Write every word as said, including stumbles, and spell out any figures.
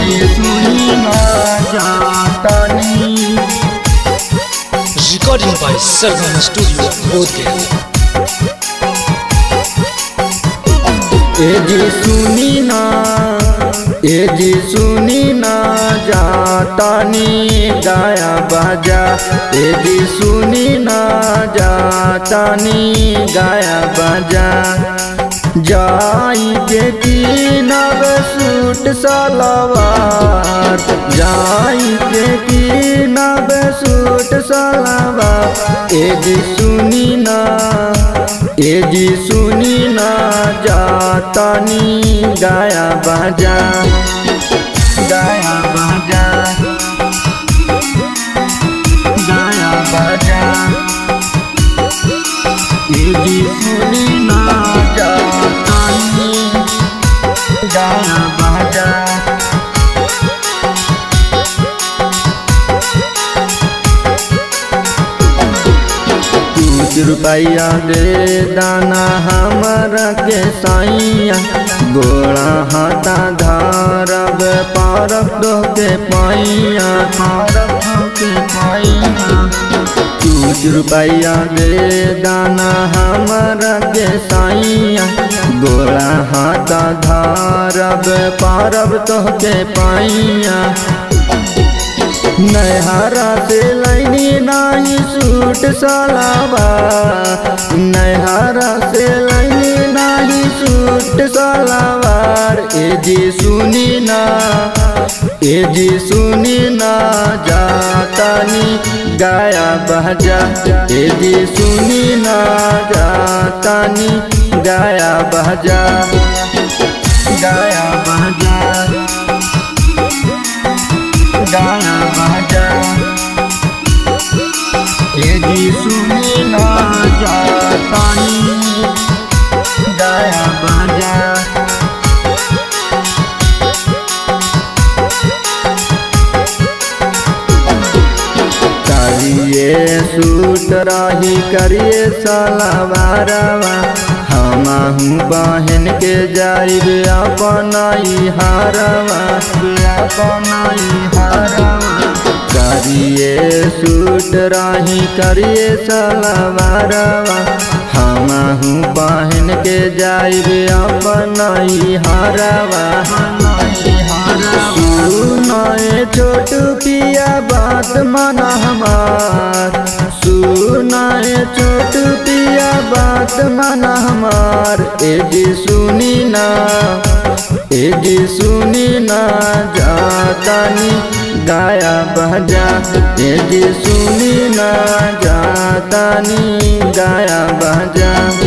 जी सुनी ना जातानी। Recording by Sargam studio Bodh Gaya. ए जी सुनी ना ए जी सुनी ना जातानी गाया बाजा। ए जी सुनी ना जातानी गाया बाजा। जाई के कीनब सूट सलवार, जाई के कीनब सूट सलवार। ए जी सुनी ना ए जी सुनी ना जातानी गाया बाजा, गाया बाजा, गाया बाजा। ए जी सुनी ना जातानी गाया बाजा। कुछ रुपया दे दाना हमारा के साइया। गोड़ा हाथा धारब पारब दो के पाइया, पारब दो के पाइया। कुछ रुपया दे दाना हमारा के साइया। गोड़ा हाथा धारब पारब दो के पाइया। नहरा से लाइनी नाही सूट सलवार, नहरा से लाइनी नाही सूट सलवार। ए जी सुनी ना ए जी सुनी ना जातानी गाया बाजा। ए जी सुनी ना जातानी गाया बाजा, गाया बाजा, गाया बाजा। ए जी सुनी ना जातानी गाया बाजा। करिए सूट रही करिए सलवारवा। हमहू बहन के जाइब अपनाई हारवा, अपनाई हारवा। करिए सूट रही करिए सलवारवा। हमहू बहन के जाइब अपनाई हारवा। सुनाए छोटू पिया बात माना हमार, सुनाए छोटू पिया बात माना हमार। ए जी सुनी ना ए जी सुनी ना जातानी गाया बाजा। ए जी सुनी ना जातानी गाया बाजा।